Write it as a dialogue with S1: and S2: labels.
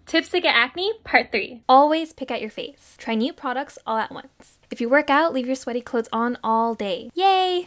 S1: Tips to get acne, part 3. Always pick at your face. Try new products all at once. If you work out, leave your sweaty clothes on all day. Yay!